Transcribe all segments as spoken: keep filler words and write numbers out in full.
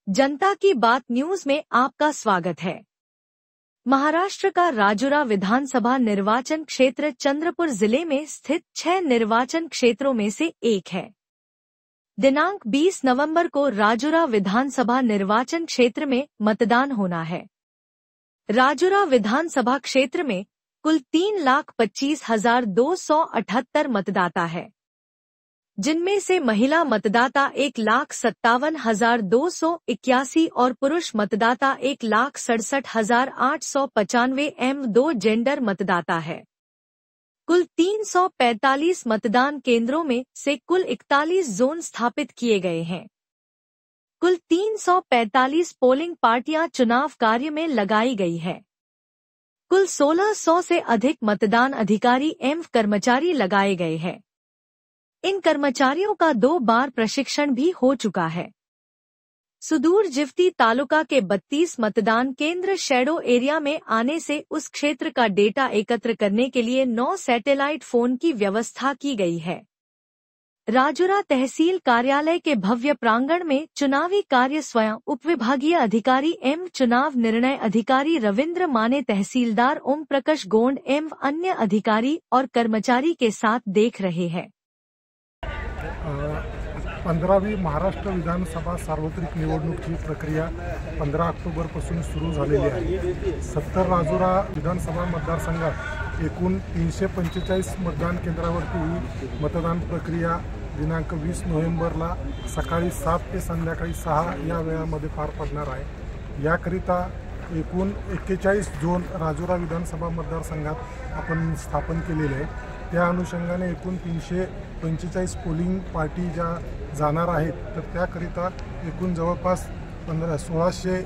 जनता की बात न्यूज में आपका स्वागत है। महाराष्ट्र का राजुरा विधानसभा निर्वाचन क्षेत्र चंद्रपुर जिले में स्थित छह निर्वाचन क्षेत्रों में से एक है। दिनांक बीस नवंबर को राजुरा विधानसभा निर्वाचन क्षेत्र में मतदान होना है। राजुरा विधानसभा क्षेत्र में कुल तीन लाख पच्चीस हजार दो सौ अठहत्तर मतदाता है, जिनमें से महिला मतदाता एक लाख सत्तावन हजार दो सौ इक्यासी और पुरुष मतदाता एक लाख सड़सठ हजार आठ सौ पचानवे एम दो जेंडर मतदाता है। कुल तीन सौ पैंतालीस मतदान केंद्रों में से कुल इकतालीस जोन स्थापित किए गए हैं। कुल तीन सौ पैंतालीस पोलिंग पार्टियां चुनाव कार्य में लगाई गई है। कुल सोलह सौ से अधिक मतदान अधिकारी एवं कर्मचारी लगाए गए हैं। इन कर्मचारियों का दो बार प्रशिक्षण भी हो चुका है। सुदूर जिवती तालुका के बत्तीस मतदान केंद्र शैडो एरिया में आने से उस क्षेत्र का डेटा एकत्र करने के लिए नौ सैटेलाइट फोन की व्यवस्था की गई है। राजुरा तहसील कार्यालय के भव्य प्रांगण में चुनावी कार्य स्वयं उपविभागीय अधिकारी एवं चुनाव निर्णय अधिकारी रविंद्र माने, तहसीलदार ओम प्रकाश गोंड एवं अन्य अधिकारी और कर्मचारी के साथ देख रहे हैं। पंधरावी महाराष्ट्र विधानसभा सार्वत्रिक निवडणुकीची प्रक्रिया पंधरा ऑक्टोबरपासून सुरू झालेली आहे। सत्तर राजुरा विधानसभा मतदारसंघात एकूण तीनशे पंचेचाळीस मतदान केंद्रावरती मतदान प्रक्रिया दिनांक वीस नोव्हेंबरला सकाळी सात ते संध्याकाळी सहा या वेळामध्ये पार पडणार आहे। याकरिता एकूण एक्केचाळीस झोन राजुरा विधानसभा मतदारसंघात आपण स्थापन केलेले आहे। त्या अनुषंगाने एकूण तीनशे पंचेचाळीस पोलिंग पार्टी ज्या जाणार आहेत, तर त्याकरिता एकूण जवळपास पंधरा सोळाशे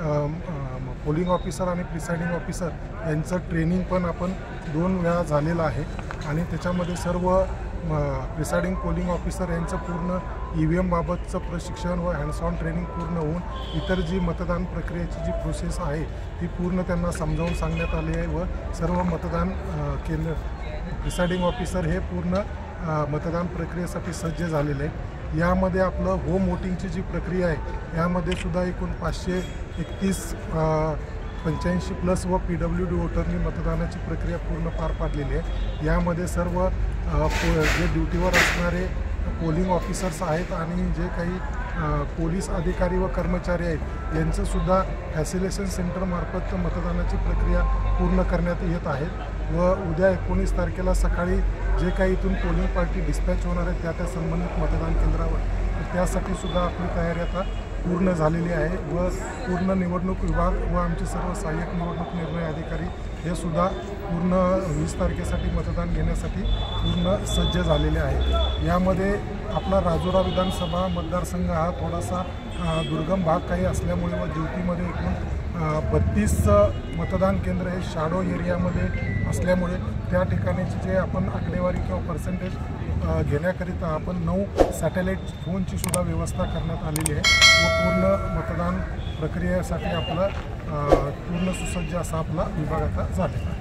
पोलिंग ऑफिसर आणि प्रिसाइडिंग ऑफिसर यांचं ट्रेनिंग पण आपण दोन वेळा झालेलं आहे आणि त्याच्यामध्ये सर्व प्रिसाइडिंग पोलिंग ऑफिसर यांचं पूर्ण ई व्ही एम बाबतचं प्रशिक्षण व हँड्स ऑन ट्रेनिंग पूर्ण होऊन इतर जी मतदान प्रक्रियेची जी प्रोसेस आहे ती पूर्ण त्यांना समजावून सांगण्यात आली आहे व सर्व मतदान केंद्र प्रिसाइडिंग ऑफिसर हे पूर्ण मतदान प्रक्रियेसाठी सज्ज झालेले आहेत। यामध्ये आपलं होम वोटिंगची जी प्रक्रिया आहे यामध्ये सुद्धा एकूण पाचशे एकतीस पंच्याऐंशी प्लस व पी डब्ल्यू डी वोटरनी मतदानाची प्रक्रिया पूर्ण पार पाडलेली आहे। यामध्ये सर्व जे ड्युटीवर असणारे पोलिंग ऑफिसर्स आहेत आणि जे काही पोलीस अधिकारी व कर्मचारी आहेत यांचंसुद्धा फॅसिलेशन सेंटरमार्फत मतदानाची प्रक्रिया पूर्ण करण्यात येत आहे व उद्या एकोणीस तारखेला सकाळी जे काही इथून पोलिंग पार्टी डिस्पॅच होणार आहे त्या त्या संबंधित मतदान केंद्रावर त्यासाठी सुद्धा आपली तयारी आता पूर्ण झालेली आहे व पूर्ण निवडणूक विभाग व आमचे सर्व सहाय्यक निवडणूक निर्णय अधिकारी हे सुद्धा पूर्ण वीस तारखेसाठी मतदान घेण्यासाठी पूर्ण सज्ज झालेले आहेत। यामध्ये आपला राजुरा विधानसभा मतदारसंघ हा थोडासा दुर्गम भाग काही असल्यामुळे व ड्युटीमध्ये एकूण बत्तीस मतदान केंद्र हे शॅडो एरियामध्ये असल्यामुळे त्या ठिकाणीचे जे आपण आकडेवारी किंवा पर्सेंटेज घेण्याकरिता आपण नऊ सॅटेलाईट फोनची सुद्धा व्यवस्था करण्यात आलेली आहे व पूर्ण मतदान प्रक्रियेसाठी आपला पूर्ण सुसज्ज असा आपला विभाग आता झालेला आहे।